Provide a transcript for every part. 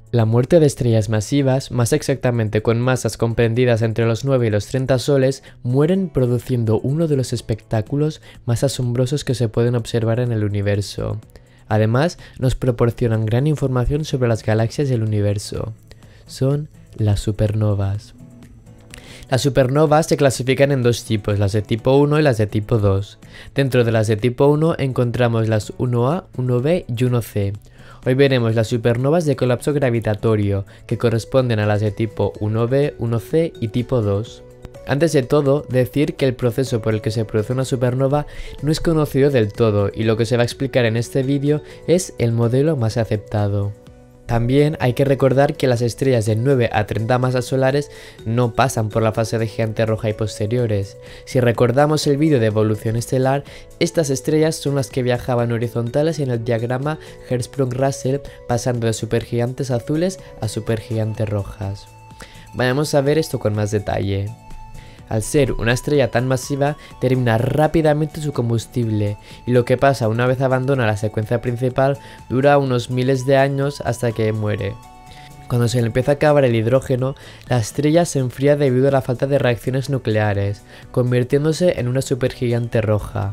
La muerte de estrellas masivas, más exactamente con masas comprendidas entre los 9 y los 30 soles, mueren produciendo uno de los espectáculos más asombrosos que se pueden observar en el universo. Además, nos proporcionan gran información sobre las galaxias del universo. Son las supernovas. Las supernovas se clasifican en dos tipos, las de tipo 1 y las de tipo 2. Dentro de las de tipo 1 encontramos las 1A, 1B y 1C. Hoy veremos las supernovas de colapso gravitatorio, que corresponden a las de tipo 1B, 1C y tipo 2. Antes de todo, decir que el proceso por el que se produce una supernova no es conocido del todo, y lo que se va a explicar en este vídeo es el modelo más aceptado. También hay que recordar que las estrellas de 9 a 30 masas solares no pasan por la fase de gigante roja y posteriores. Si recordamos el vídeo de evolución estelar, estas estrellas son las que viajaban horizontales en el diagrama Hertzsprung-Russell, pasando de supergigantes azules a supergigantes rojas. Vayamos a ver esto con más detalle. Al ser una estrella tan masiva, termina rápidamente su combustible, y lo que pasa una vez abandona la secuencia principal dura unos miles de años hasta que muere. Cuando se le empieza a acabar el hidrógeno, la estrella se enfría debido a la falta de reacciones nucleares, convirtiéndose en una supergigante roja.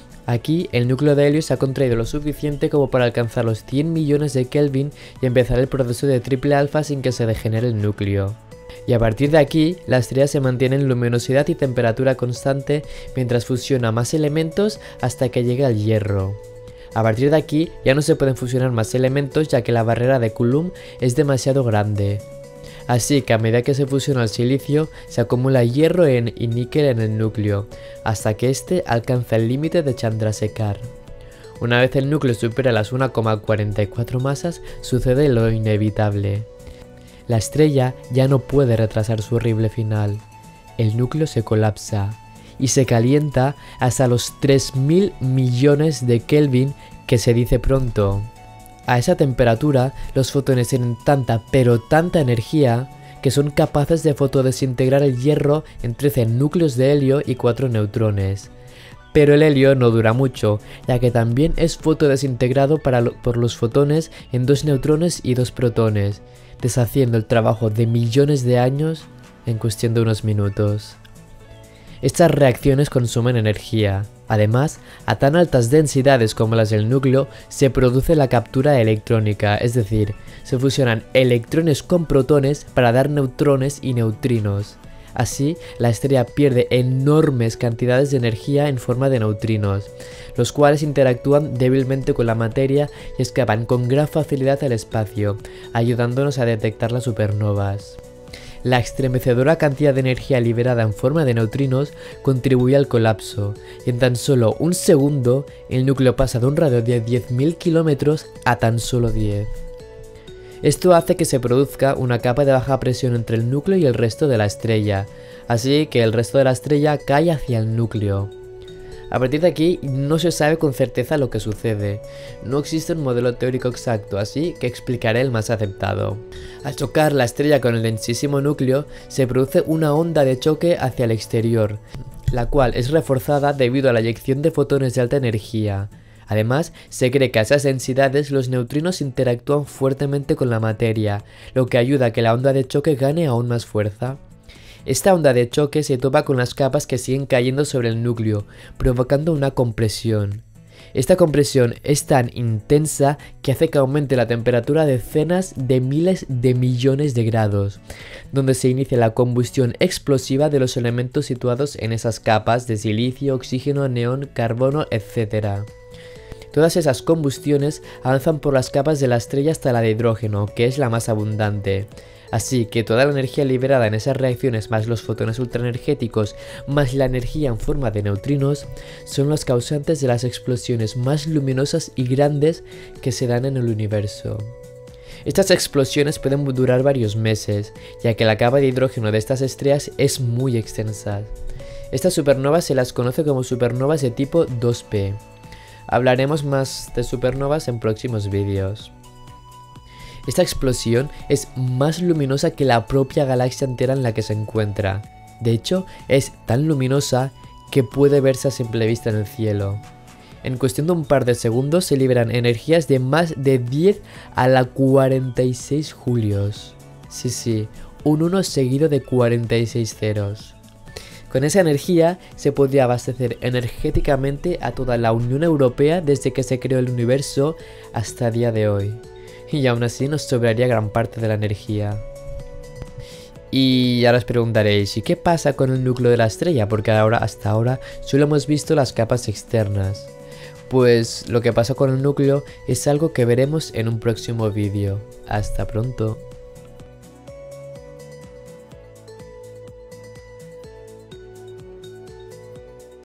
Aquí, el núcleo de helio se ha contraído lo suficiente como para alcanzar los 100 millones de Kelvin y empezar el proceso de triple alfa sin que se degenere el núcleo. Y a partir de aquí, la estrella se mantiene en luminosidad y temperatura constante mientras fusiona más elementos hasta que llega al hierro. A partir de aquí, ya no se pueden fusionar más elementos ya que la barrera de Coulomb es demasiado grande. Así que a medida que se fusiona el silicio, se acumula hierro y níquel en el núcleo, hasta que este alcanza el límite de Chandrasekhar. Una vez el núcleo supera las 1,44 masas, sucede lo inevitable. La estrella ya no puede retrasar su horrible final. El núcleo se colapsa y se calienta hasta los 3.000 millones de Kelvin, que se dice pronto. A esa temperatura, los fotones tienen tanta pero tanta energía que son capaces de fotodesintegrar el hierro en 13 núcleos de helio y 4 neutrones. Pero el helio no dura mucho, ya que también es fotodesintegrado por los fotones en 2 neutrones y 2 protones, deshaciendo el trabajo de millones de años en cuestión de unos minutos. Estas reacciones consumen energía. Además, a tan altas densidades como las del núcleo, se produce la captura electrónica, es decir, se fusionan electrones con protones para dar neutrones y neutrinos. Así, la estrella pierde enormes cantidades de energía en forma de neutrinos, los cuales interactúan débilmente con la materia y escapan con gran facilidad al espacio, ayudándonos a detectar las supernovas. La estremecedora cantidad de energía liberada en forma de neutrinos contribuye al colapso, y en tan solo un segundo, el núcleo pasa de un radio de 10.000 kilómetros a tan solo 10. Esto hace que se produzca una capa de baja presión entre el núcleo y el resto de la estrella, así que el resto de la estrella cae hacia el núcleo. A partir de aquí no se sabe con certeza lo que sucede, no existe un modelo teórico exacto, así que explicaré el más aceptado. Al chocar la estrella con el densísimo núcleo, se produce una onda de choque hacia el exterior, la cual es reforzada debido a la eyección de fotones de alta energía. Además, se cree que a esas densidades los neutrinos interactúan fuertemente con la materia, lo que ayuda a que la onda de choque gane aún más fuerza. Esta onda de choque se topa con las capas que siguen cayendo sobre el núcleo, provocando una compresión. Esta compresión es tan intensa que hace que aumente la temperatura a decenas de miles de millones de grados, donde se inicia la combustión explosiva de los elementos situados en esas capas de silicio, oxígeno, neón, carbono, etc. Todas esas combustiones avanzan por las capas de la estrella hasta la de hidrógeno, que es la más abundante. Así que toda la energía liberada en esas reacciones más los fotones ultraenergéticos más la energía en forma de neutrinos son los causantes de las explosiones más luminosas y grandes que se dan en el universo. Estas explosiones pueden durar varios meses, ya que la capa de hidrógeno de estas estrellas es muy extensa. Estas supernovas se las conoce como supernovas de tipo 2P. Hablaremos más de supernovas en próximos vídeos. Esta explosión es más luminosa que la propia galaxia entera en la que se encuentra. De hecho, es tan luminosa que puede verse a simple vista en el cielo. En cuestión de un par de segundos se liberan energías de más de 10 a la 46 julios. Sí, un 1 seguido de 46 ceros. Con esa energía se podría abastecer energéticamente a toda la Unión Europea desde que se creó el universo hasta el día de hoy. Y aún así nos sobraría gran parte de la energía. Y ahora os preguntaréis, ¿y qué pasa con el núcleo de la estrella? Porque hasta ahora solo hemos visto las capas externas. Pues lo que pasa con el núcleo es algo que veremos en un próximo vídeo. Hasta pronto.